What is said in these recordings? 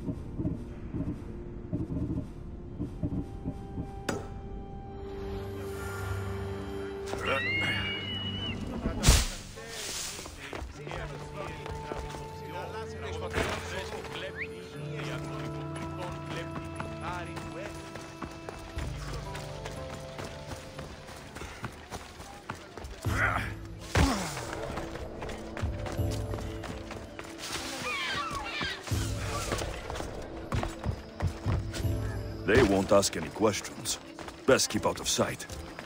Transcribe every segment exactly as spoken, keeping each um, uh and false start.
They won't ask any questions. Best keep out of sight.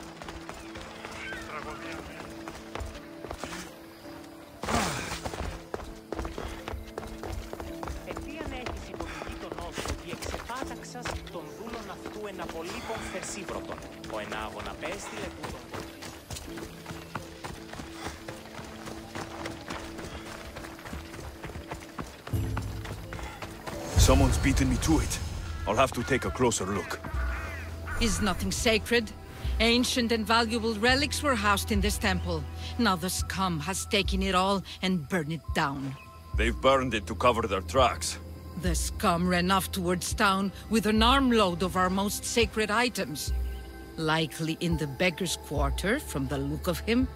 Someone's beaten me to it. I'll have to take a closer look. Is nothing sacred? Ancient and valuable relics were housed in this temple. Now the scum has taken it all and burned it down. They've burned it to cover their tracks. The scum ran off towards town with an armload of our most sacred items. Likely in the beggar's quarter, from the look of him.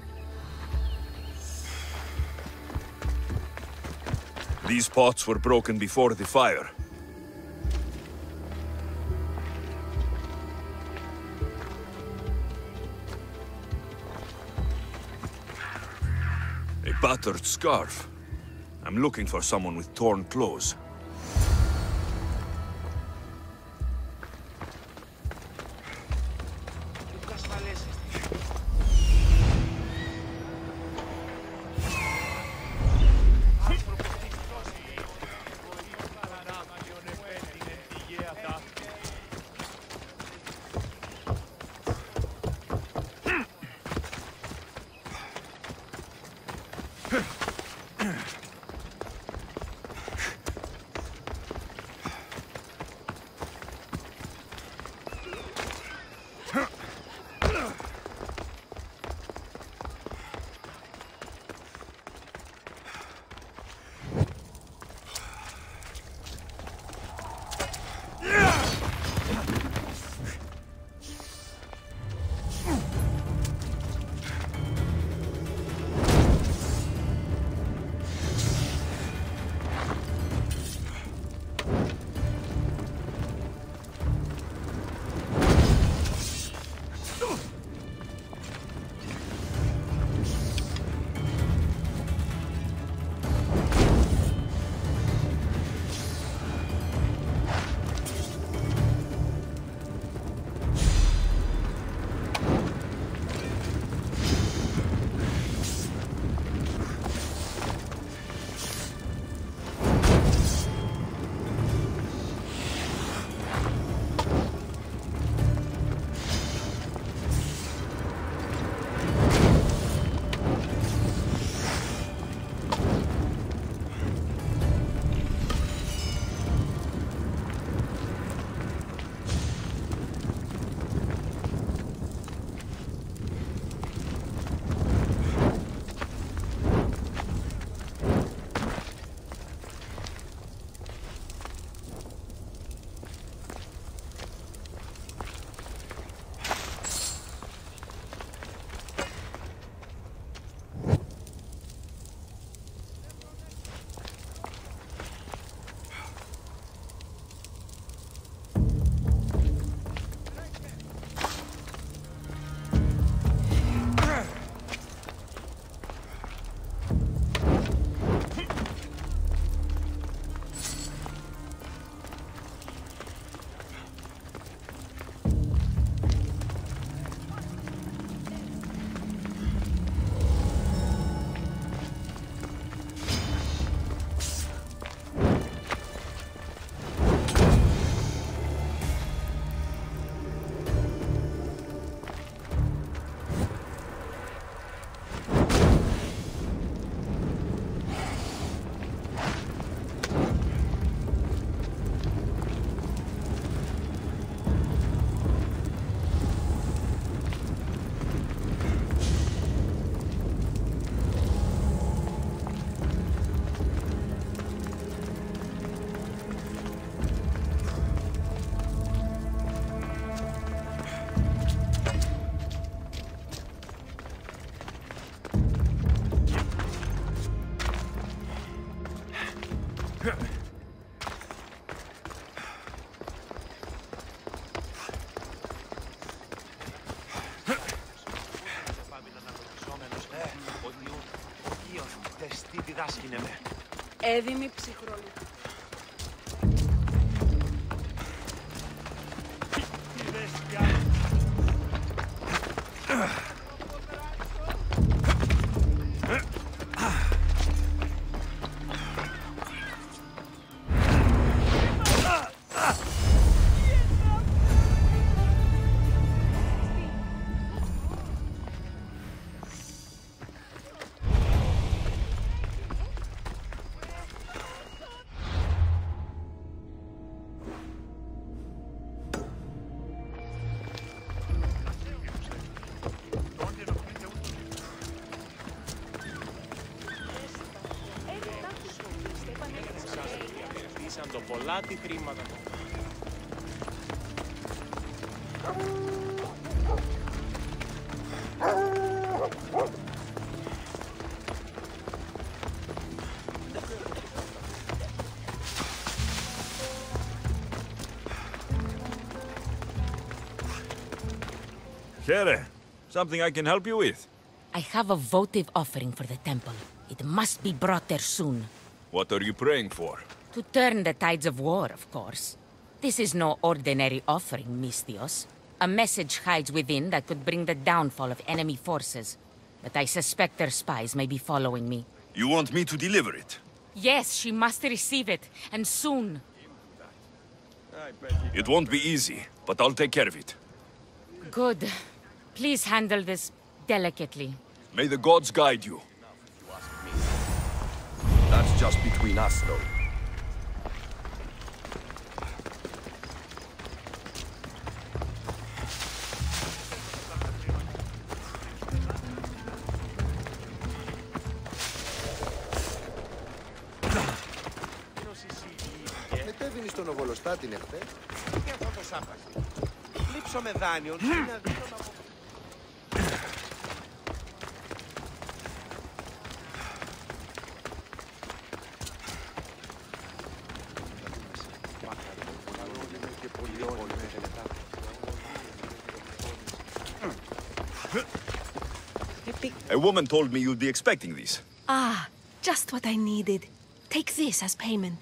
These pots were broken before the fire. A battered scarf. I'm looking for someone with torn clothes. Έδιμη ψυχρολή. Πολλά τι χρήματα. Here, something I can help you with? I have a votive offering for the temple. It must be brought there soon. What are you praying for? To turn the tides of war, of course. This is no ordinary offering, Mystios. A message hides within that could bring the downfall of enemy forces. But I suspect their spies may be following me. You want me to deliver it? Yes, she must receive it, and soon. It won't be easy, but I'll take care of it. Good. Please handle this delicately. May the gods guide you. That's just between us, though. Μετέβηνες στον Οβολοστάτη εχθές. Και αυτό το σάπασι. Λείψω με δάνειο. Τι να δίνω να πω. A woman told me you'll be expecting these. Ah, just what I needed. Take this as payment.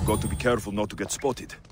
got to be careful not to get spotted.